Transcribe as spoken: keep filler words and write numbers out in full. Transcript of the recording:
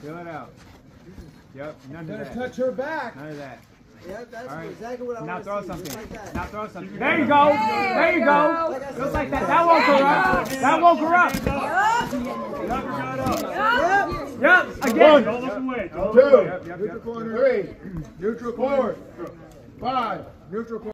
Feel it out. Yep, none of Gonna that. touch her back. None of that. Yeah, that's All right. exactly what I Now want throw to see. something. Just like that. Now throw something. There you go. There you go. Like I Just said, like that. That woke her up. That woke her up. Yep. Yep. Again. Don't look away. Two. Yep, yep, Neutral yep. corner. Three. Neutral corner. Five. Neutral corner.